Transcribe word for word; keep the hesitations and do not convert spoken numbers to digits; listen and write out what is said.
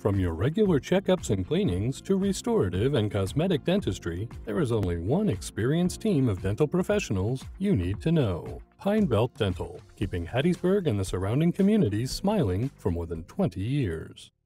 From your regular checkups and cleanings to restorative and cosmetic dentistry, there is only one experienced team of dental professionals you need to know. Pine Belt Dental, keeping Hattiesburg and the surrounding communities smiling for more than twenty years.